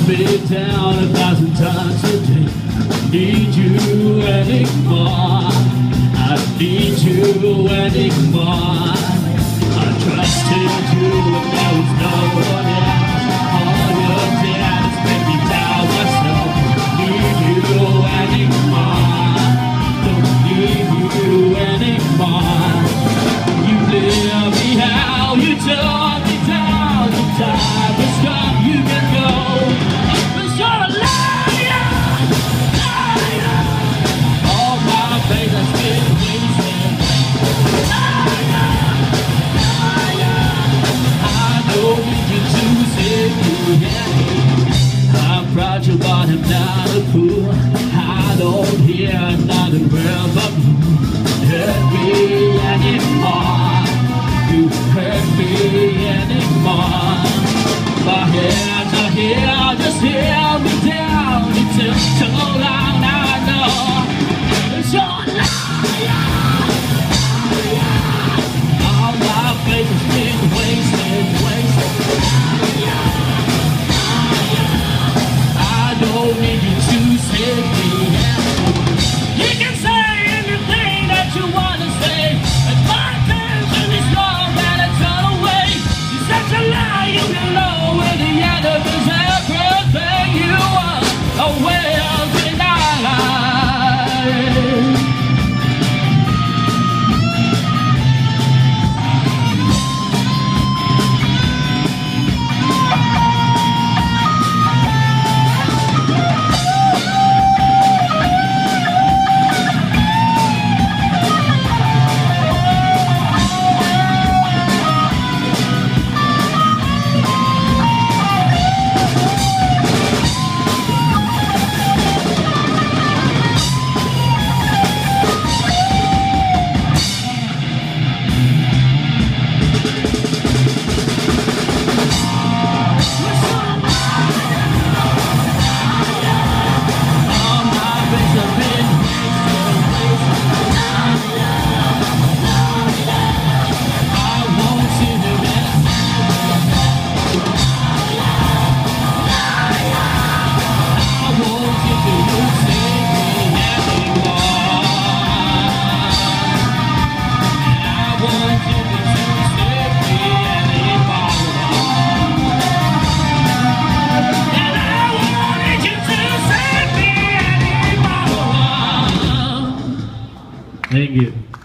me down 1,000 times a day. I need you anymore. I need you anymore. I trusted you when there was no one else. All your dad made me doubt myself. Need you anymore. Don't need you anymore. You live me how you tore me down. The time has come, you can go. But you're a liar, liar. All my faith has been wasted. Liar, liar. I know you to save me. I'm proud you bought him down the pool. I don't hear another word but you. Hurt me anymore. You hurt me anymore. My hands are here, just hear me down. It took so long, now I know it's your liar. All my faith has been wasted, wasted. I don't need you to save me. You can say anything that you want to say. It's my attention is long and it's gone away. You're such a lie, you can know in the end of this everything you are. Oh, well, denied. Thank you.